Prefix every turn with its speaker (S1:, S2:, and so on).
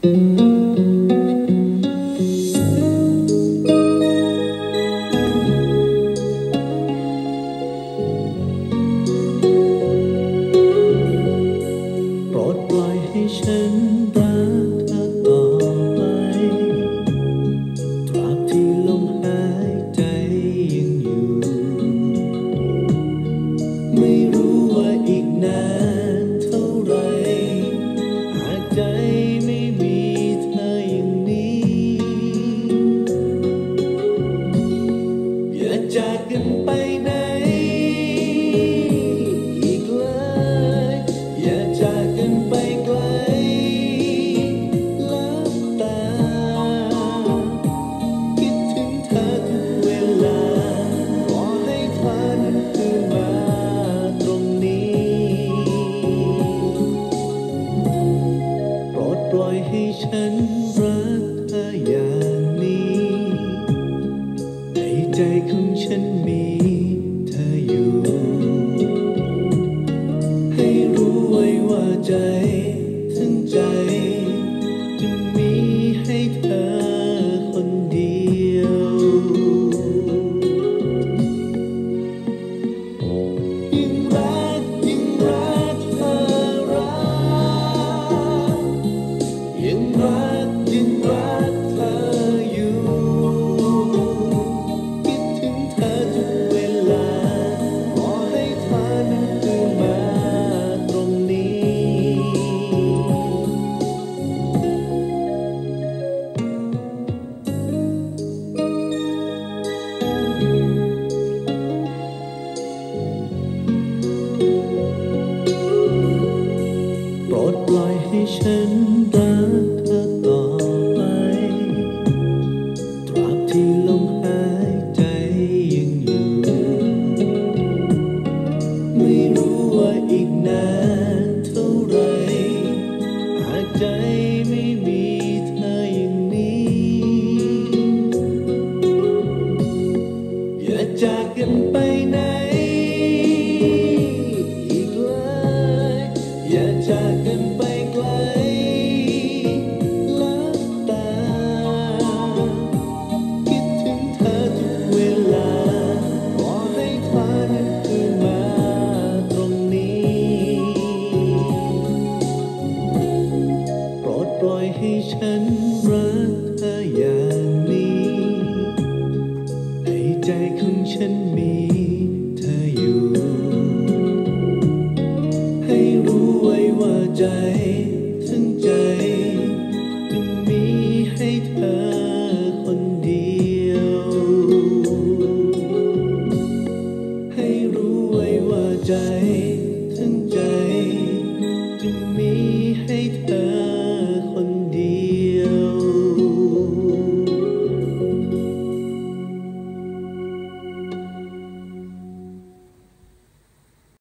S1: โปรดปล่อยให้ฉันรักเธอต่อไปตราบที่ลมหายใจยังอยู่ไม่รู้ว่าอีกนานเท่าไรหากใจไม่มีเธออย่างนี้อย่าจากกันไปไหนอีกเลยอย่าจากกันไปไกลลับตาคิดถึงเธอทุกเวลาขอให้เธอนั้นคืนมาตรงนี้โปรดปล่อยให้ฉันรักเธออย่างนี้ในใจของฉันมีเธออยู่ให้รู้ไว้ว่าใจทั้งใจจะมีให้เธอคนเดียวยิ่งรักยิ่งรักเธอรักยิ่งรักยิ่งรักเธออยู่คิดถึงเธอทุกเวลาขอให้เธอนั้นคืนมาตรงนี้โปรดปล่อยให้ฉันรักเธอต่อไปตราบที่ลมหายใจยังอยู่ไม่รู้ว่าอีกนาน